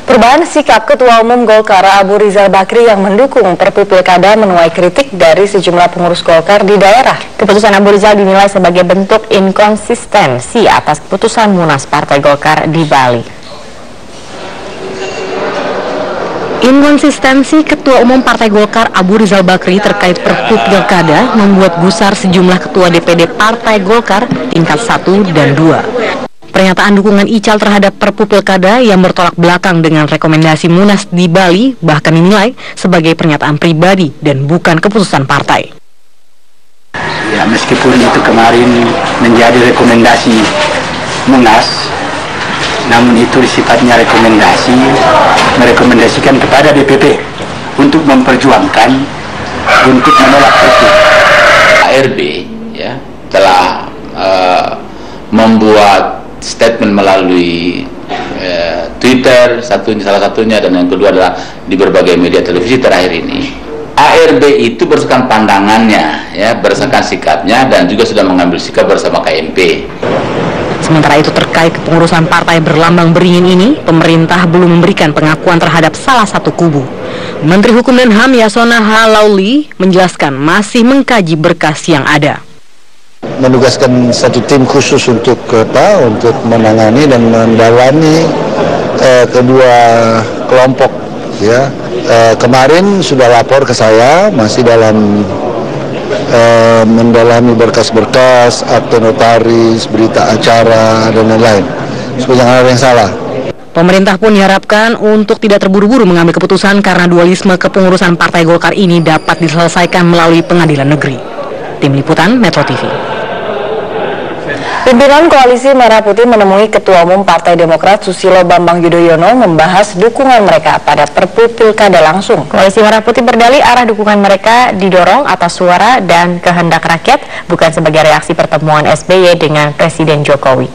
Perubahan sikap Ketua Umum Golkar Abu Rizal Bakri yang mendukung Perpu Pilkada menuai kritik dari sejumlah pengurus Golkar di daerah. Keputusan Abu Rizal dinilai sebagai bentuk inkonsistensi atas keputusan Munas Partai Golkar di Bali. Inkonsistensi Ketua Umum Partai Golkar Abu Rizal Bakri terkait Perpu Pilkada membuat gusar sejumlah Ketua DPD Partai Golkar tingkat 1 dan 2. Pernyataan dukungan Ical terhadap Perpu Pilkada yang bertolak belakang dengan rekomendasi Munas di Bali bahkan dinilai sebagai pernyataan pribadi dan bukan keputusan partai. Ya, meskipun itu kemarin menjadi rekomendasi Munas, namun itu sifatnya rekomendasi, merekomendasikan kepada DPP untuk memperjuangkan, untuk menolak Perpu. ARB ya telah membuat statement melalui Twitter, salah satunya, dan yang kedua adalah di berbagai media televisi terakhir ini. ARB itu berdasarkan pandangannya, ya, berdasarkan sikapnya, dan juga sudah mengambil sikap bersama KMP. Sementara itu terkait kepengurusan partai berlambang beringin ini, pemerintah belum memberikan pengakuan terhadap salah satu kubu. Menteri Hukum dan HAM Yasona Halauli menjelaskan masih mengkaji berkas yang ada. Menugaskan satu tim khusus untuk menangani dan mendalami kedua kelompok, ya. Kemarin sudah lapor ke saya, masih dalam mendalami berkas-berkas, akte notaris, berita acara, dan lain-lain. Supaya jangan ada yang salah. Pemerintah pun diharapkan untuk tidak terburu-buru mengambil keputusan karena dualisme kepengurusan Partai Golkar ini dapat diselesaikan melalui pengadilan negeri. Tim Liputan Metro TV. Pimpinan Koalisi Merah Putih menemui Ketua Umum Partai Demokrat Susilo Bambang Yudhoyono membahas dukungan mereka pada Perpu Pilkada langsung. Koalisi Merah Putih berdalih arah dukungan mereka didorong atas suara dan kehendak rakyat, bukan sebagai reaksi pertemuan SBY dengan Presiden Jokowi.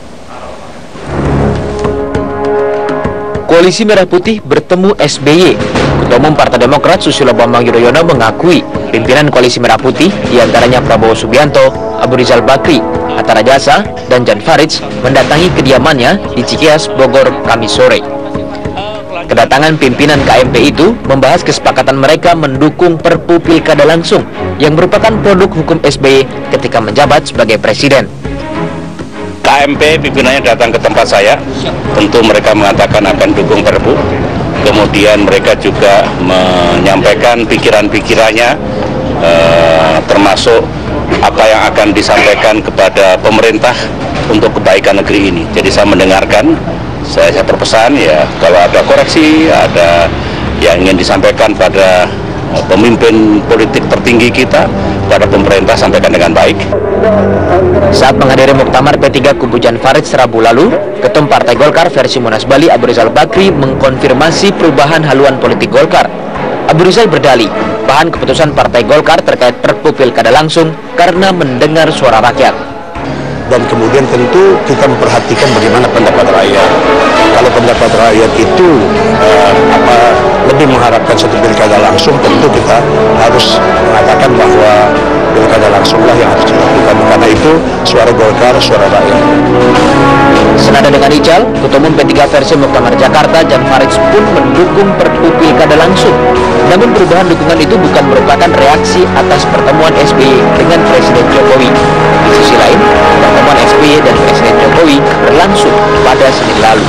Koalisi Merah Putih bertemu SBY. Ketua Umum Partai Demokrat Susilo Bambang Yudhoyono mengakui pimpinan Koalisi Merah Putih, diantaranya Prabowo Subianto, Abu Rizal Bakri, Hatta Rajasa, dan Jan Faridz mendatangi kediamannya di Cikeas, Bogor, Kamis sore. Kedatangan pimpinan KMP itu membahas kesepakatan mereka mendukung Perpu Pilkada langsung yang merupakan produk hukum SBY ketika menjabat sebagai presiden. KMP pimpinannya datang ke tempat saya, tentu mereka mengatakan akan dukung Perpu. Kemudian mereka juga menyampaikan pikiran-pikirannya, termasuk apa yang akan disampaikan kepada pemerintah untuk kebaikan negeri ini. Jadi saya mendengarkan, saya berpesan, ya, kalau ada koreksi, ada yang ingin disampaikan pada pemimpin politik tertinggi kita, pada pemerintah, sampaikan dengan baik. Saat menghadiri muktamar P3 kubu Jan Faridz Rabu lalu, Ketum Partai Golkar versi Munas Bali Abu Rizal Bakri mengkonfirmasi perubahan haluan politik Golkar. Abu Rizal berdalih, bahan keputusan Partai Golkar terkait Perpu Pilkada langsung karena mendengar suara rakyat. Dan kemudian tentu kita memperhatikan bagaimana pendapat rakyat. Kalau pendapat rakyat itu lebih mengharapkan satu pilkada langsung, tentu kita harus mengatakan bahwa pilkada langsunglah yang harus dilakukan. Karena itu suara Golkar, suara rakyat. Senada dengan Ical, Ketua Umum P3 versi Muktamar Jakarta Jan Faridz pun mendukung Perpu Pilkada langsung. Namun perubahan dukungan itu bukan merupakan reaksi atas pertemuan SBY dengan Presiden Jokowi. Di sisi lain, pertemuan SBY dan Presiden Jokowi berlangsung pada Senin lalu.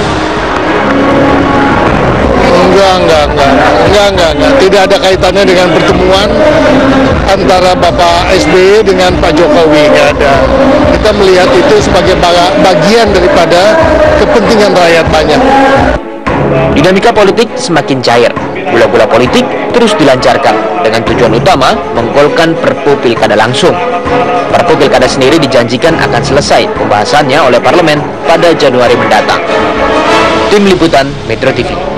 Enggak. Tidak ada kaitannya dengan pertemuan antara Bapak SBY dengan Pak Jokowi. Enggak ada. Kita melihat itu sebagai bagian daripada kepentingan rakyat banyak. Dinamika politik semakin cair. Gula-gula politik terus dilancarkan dengan tujuan utama menggolkan Perpu Pilkada langsung. Perpu Pilkada sendiri dijanjikan akan selesai pembahasannya oleh parlemen pada Januari mendatang. Tim Liputan Metro TV.